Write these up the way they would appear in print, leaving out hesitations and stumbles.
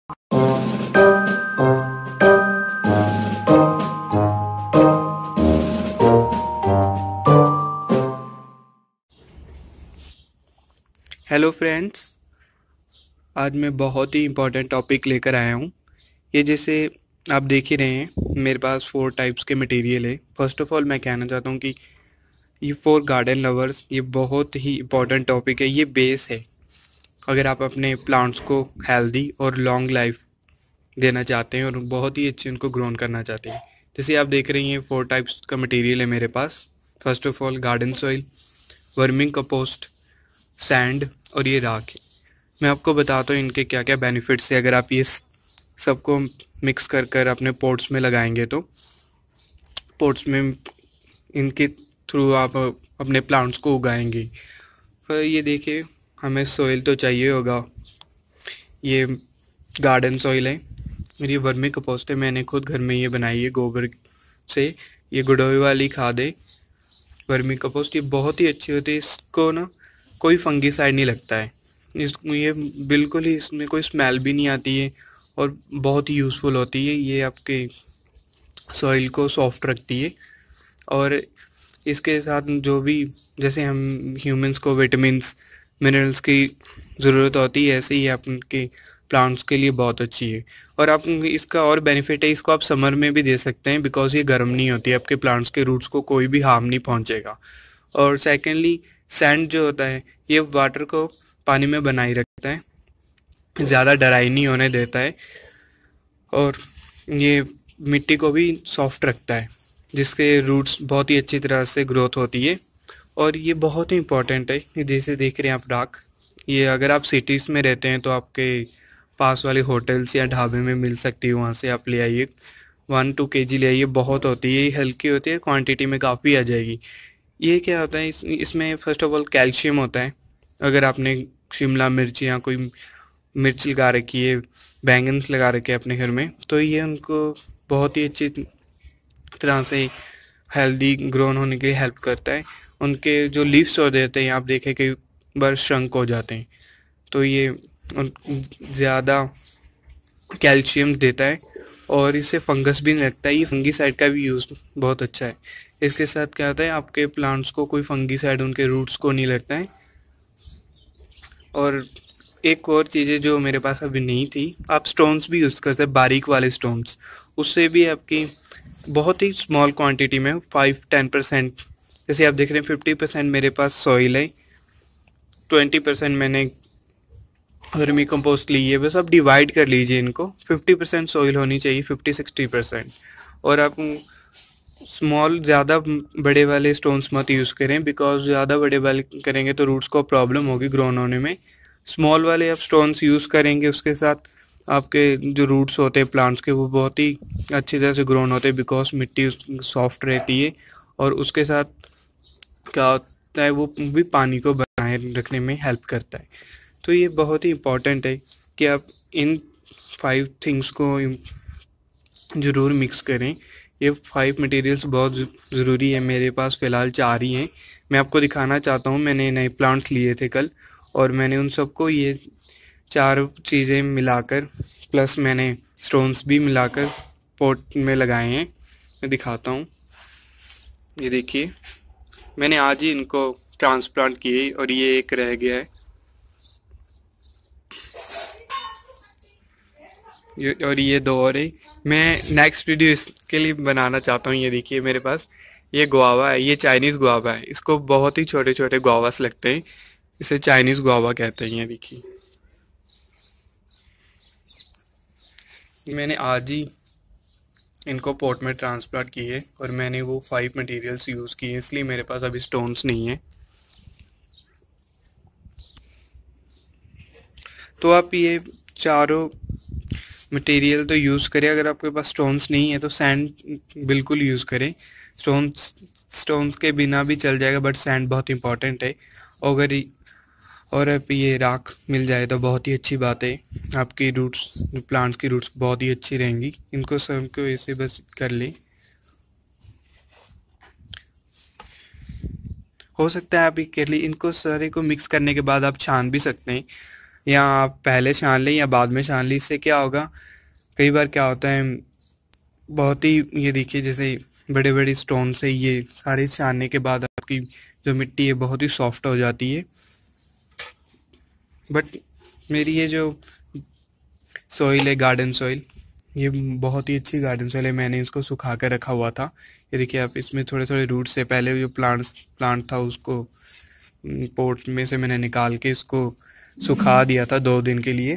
Hello friends, आज मैं बहुत ही इम्पोर्टेंट टॉपिक लेकर आया हूँ। ये जैसे आप देख ही रहे हैं, मेरे पास 4 टाइप्स के मटेरियल है। फर्स्ट ऑफ ऑल मैं कहना चाहता हूँ कि ये फॉर गार्डन लवर्स ये बहुत ही इम्पोर्टेंट टॉपिक है। ये बेस है अगर आप अपने प्लांट्स को हेल्दी और लॉन्ग लाइफ देना चाहते हैं और बहुत ही अच्छे उनको ग्रोन करना चाहते हैं। जैसे आप देख रहे हैं, 4 टाइप्स का मटेरियल है मेरे पास। First of all garden soil, vermi compost, sand और ये राख है। मैं आपको बताता हूँ इनके क्या क्या बेनिफिट्स है। अगर आप ये सबको मिक्स कर कर अपने पॉट्स में लगाएंगे तो पॉट्स में इनके थ्रू आप अपने प्लांट्स को उगाएंगे। पर ये देखिए, हमें सॉइल तो चाहिए होगा। ये गार्डन सॉइल है और ये वर्मी कंपोस्ट है। मैंने खुद घर में ये बनाई है गोबर से। ये गुड़ोई वाली खाद है वर्मी कंपोस्ट। ये बहुत ही अच्छी होती है। इसको ना कोई फंगीसाइड नहीं लगता है। ये बिल्कुल ही, इसमें कोई स्मेल भी नहीं आती है और बहुत ही यूज़फुल होती है। ये आपके सॉइल को सॉफ्ट रखती है और इसके साथ जो भी, जैसे हम ह्यूमंस को विटामिन्स मिनरल्स की ज़रूरत होती है, ऐसे ही आपके प्लांट्स के लिए बहुत अच्छी है। और आप इसका और बेनिफिट है, इसको आप समर में भी दे सकते हैं बिकॉज ये गर्म नहीं होती है। आपके प्लांट्स के रूट्स को कोई भी हार्म नहीं पहुंचेगा। और सेकेंडली, सैंड जो होता है ये वाटर को पानी में बनाए रखता है, ज़्यादा ड्राई नहीं होने देता है और ये मिट्टी को भी सॉफ्ट रखता है, जिसके रूट्स बहुत ही अच्छी तरह से ग्रोथ होती है। और ये बहुत ही इम्पोर्टेंट है। ये जैसे देख रहे हैं आप राख, ये अगर आप सिटीज़ में रहते हैं तो आपके पास वाले होटल्स या ढाबे में मिल सकती है, वहाँ से आप ले आइए। 1-2 kg ले आइए, बहुत होती है, ये हल्की होती है, क्वांटिटी में काफ़ी आ जाएगी। ये क्या होता है, इसमें फर्स्ट ऑफ ऑल कैल्शियम होता है। अगर आपने शिमला मिर्च या कोई मिर्च लगा रखी है, बैंगन्स लगा रखे हैं अपने घर में, तो ये उनको बहुत ही अच्छी तरह से हेल्दी ग्रोन होने के लिए हेल्प करता है। उनके जो लीव्स हो जाते हैं, आप देखें कई बार श्रंक हो जाते हैं, तो ये ज़्यादा कैल्शियम देता है और इससे फंगस भी नहीं लगता है। ये फंगीसाइड का भी यूज़ बहुत अच्छा है। इसके साथ क्या होता है, आपके प्लांट्स को कोई फंगीसाइड उनके रूट्स को नहीं लगता है। और एक और चीज़ें जो मेरे पास अभी नहीं थी, आप स्टोन्स भी यूज़ कर सकते, बारीक वाले स्टोन्स। उससे भी आपकी बहुत ही स्मॉल क्वांटिटी में 5-10%, जैसे आप देख रहे हैं 50% मेरे पास सॉइल है, 20% मैंने वर्मी कंपोस्ट ली है। बस आप डिवाइड कर लीजिए इनको, 50% सॉइल होनी चाहिए, 50-60%। और आप स्मॉल, ज़्यादा बड़े वाले स्टोन्स मत यूज़ करें बिकॉज ज़्यादा बड़े वाले करेंगे तो रूट्स को प्रॉब्लम होगी ग्रोन होने में। स्मॉल वाले आप स्टोन्स यूज़ करेंगे, उसके साथ आपके जो रूट्स होते हैं प्लांट्स के, वो बहुत ही अच्छी तरह से ग्रोन होते हैं बिकॉज मिट्टी सॉफ्ट रहती है। और उसके साथ क्या होता है, वो भी पानी को बनाए रखने में हेल्प करता है। तो ये बहुत ही इम्पॉर्टेंट है कि आप इन 5 थिंग्स को ज़रूर मिक्स करें। ये 5 मटेरियल्स बहुत ज़रूरी है। मेरे पास फ़िलहाल 4 ही हैं। मैं आपको दिखाना चाहता हूँ, मैंने नए प्लांट्स लिए थे कल और मैंने उन सबको ये 4 चीज़ें मिलाकर, प्लस मैंने स्टोन्स भी मिलाकर पॉट में लगाए हैं। मैं दिखाता हूँ, ये देखिए, मैंने आज ही इनको ट्रांसप्लांट किए और ये एक रह गया है। और ये 2 और है। मैं नेक्स्ट वीडियो इसके लिए बनाना चाहता हूँ। ये देखिए मेरे पास ये गुआवा है, ये चाइनीज़ गुआवा है। इसको बहुत ही छोटे छोटे गुआवास लगते हैं, इसे चाइनीज़ गुआवा कहते हैं। ये देखिए, मैंने आज ही इनको पॉट में ट्रांसप्लांट किए और मैंने वो 5 मटेरियल्स यूज़ किए, इसलिए मेरे पास अभी स्टोन्स नहीं है। तो आप ये चारों मटेरियल तो यूज़ करें। अगर आपके पास स्टोन्स नहीं है तो सैंड बिल्कुल यूज़ करें। स्टोन्स के बिना भी चल जाएगा, बट सैंड बहुत इंपॉर्टेंट है। अगर और आप ये राख मिल जाए तो बहुत ही अच्छी बात है। आपकी रूट्स, प्लांट्स की रूट्स बहुत ही अच्छी रहेंगी। इनको सबको ऐसे बस कर लें। हो सकता है आप ये कर ली, इनको सारे को मिक्स करने के बाद आप छान भी सकते हैं। या आप पहले छान लें या बाद में छान लें। इससे क्या होगा, कई बार क्या होता है, बहुत ही, ये देखिए जैसे बड़े बड़े स्टोन से ये सारे छानने के बाद आपकी जो मिट्टी है बहुत ही सॉफ्ट हो जाती है। बट मेरी ये जो सॉइल है, गार्डन सॉइल, ये बहुत ही अच्छी गार्डन सॉइल है। मैंने इसको सुखा कर रखा हुआ था। ये देखिए आप, इसमें थोड़े थोड़े रूट से, पहले जो प्लांट था उसको पोट में से मैंने निकाल के इसको सुखा दिया था 2 दिन के लिए।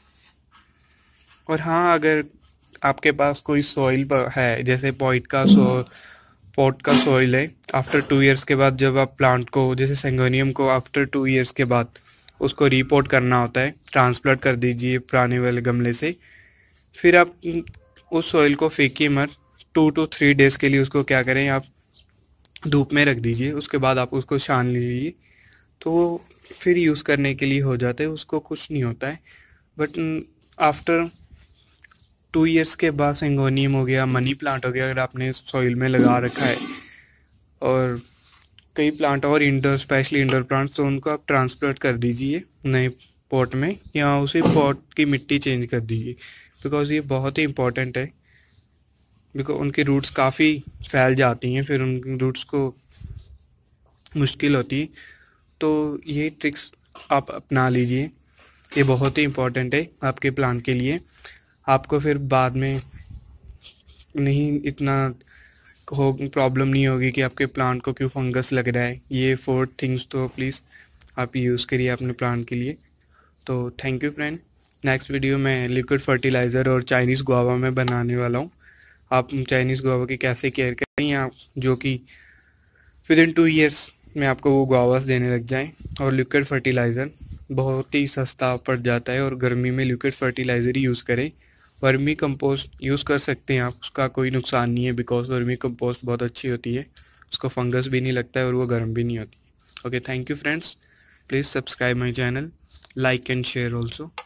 और हाँ, अगर आपके पास कोई सॉइल है, जैसे पॉट का सॉइल है, आफ्टर 2 इयर्स के बाद जब आप प्लांट को, जैसे सेंगोनियम को आफ्टर 2 इयर्स के बाद उसको रीपोर्ट करना होता है, ट्रांसप्लांट कर दीजिए पुराने वाले गमले से। फिर आप उस सॉइल को फेंकिए मत। 2 to 3 डेज के लिए उसको क्या करें, आप धूप में रख दीजिए। उसके बाद आप उसको छान लीजिए, तो वो फिर यूज़ करने के लिए हो जाता है, उसको कुछ नहीं होता है। बट आफ्टर 2 इयर्स के बाद सिंगोनियम हो गया, मनी प्लांट हो गया, अगर आपने सॉइल में लगा रखा है, और कई प्लांट और इंडोर, स्पेशली इंडोर प्लांट्स, तो उनको आप ट्रांसप्लांट कर दीजिए नए पॉट में, या उसी पॉट की मिट्टी चेंज कर दीजिए। बिकॉज ये बहुत ही इंपॉर्टेंट है, बिकॉज उनकी रूट्स काफ़ी फैल जाती हैं, फिर उन रूट्स को मुश्किल होती है। तो ये ट्रिक्स आप अपना लीजिए, ये बहुत ही इम्पोर्टेंट है आपके प्लांट के लिए। आपको फिर बाद में नहीं इतना हो प्रॉब्लम नहीं होगी कि आपके प्लांट को क्यों फंगस लग रहा है। ये 4 थिंग्स तो प्लीज़ आप यूज़ करिए अपने प्लांट के लिए। तो thank you friend. Next video में लिक्विड फर्टिलाइज़र और चाइनीज़ गुआवा में बनाने वाला हूँ। आप चाइनीज़ गुआवा की कैसे केयर करें, या जो कि विदिन 2 इयर्स में आपको वो गुआवास देने लग जाएं। और लिक्विड फर्टिलाइज़र बहुत ही सस्ता पड़ जाता है, और गर्मी में लिक्विड फर्टिलाइज़र ही यूज़ करें। वर्मी कंपोस्ट यूज़ कर सकते हैं आप, उसका कोई नुकसान नहीं है, बिकॉज वर्मी कंपोस्ट बहुत अच्छी होती है, उसको फंगस भी नहीं लगता है और वो गर्म भी नहीं होती। Okay, thank you friends, please subscribe my channel, like and share also.